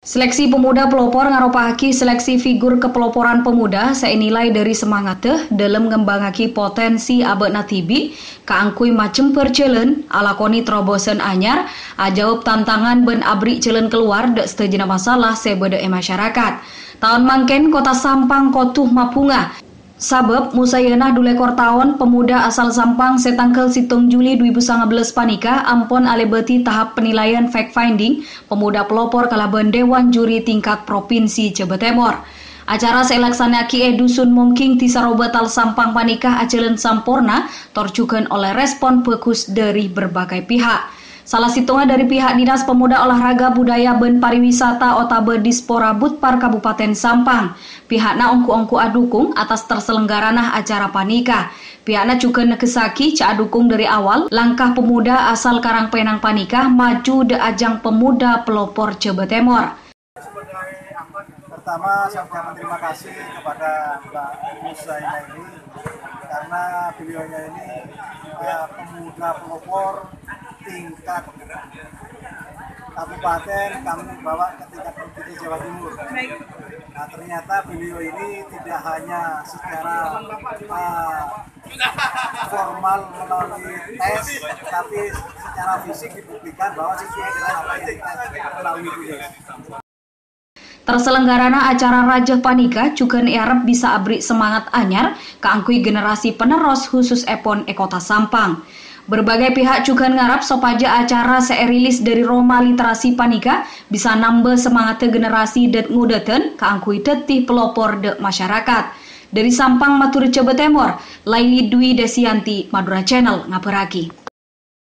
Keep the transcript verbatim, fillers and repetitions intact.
Seleksi pemuda pelopor ngaropahaki seleksi figur kepeloporan pemuda senilai dari semangat teh dalam ngembangaki potensi abekna tibi kaangkui macem percelen alakoni terobosan anyar ajawab tantangan ben abri celen keluar dek setejena masalah sebede e masyarakat. Tahun mangken kota Sampang kotuh mapunga sabab musayeunah dulekor tahun pemuda asal Sampang setangkel situng Juli dua ribu sembilan belas panika ampon alebeti tahap penilaian fact finding pemuda pelopor kalaban Dewan Juri tingkat Provinsi Jawa Timur. Acara selaksanaki e Dusun Mongking ti Sarobatal Sampang panika acelen sampurna torjukeun oleh respon bagus dari berbagai pihak. Salah situngnya dari pihak Dinas Pemuda Olahraga Budaya Ben Pariwisata Otabe Dispora Budpar Kabupaten Sampang. Pihakna ongku-ongku adukung atas terselenggaranah acara panika. Pihakna juga nekesaki ca adukung dari awal langkah pemuda asal Karangpenang panika maju de ajang pemuda pelopor Jawa Timur. Pertama, saya ucapkan terima kasih kepada Mbak Musaina ini karena beliaunya ini ya pemuda pelopor tingkat kabupaten kami bawa ke tingkat provinsi Jawa Timur. Nah ternyata beliau ini tidak hanya secara uh, formal melalui tes, tapi secara fisik dibuktikan bahwa sesuai dengan apa yang dites melalui beliau. Terselenggarana acara Rajah Panika juga diharap bisa abri semangat anyar keangkui generasi penerus khusus epon e Kota Sampang. Berbagai pihak juga ngarap sopaja acara seerilis dari Roma Literasi Panika bisa nambah semangat generasi det ngudeten keangkui tetih pelopor de masyarakat. Dari Sampang Matur Jawa Timur, Laili Dwi Desianti, Madura Channel ngabaraki.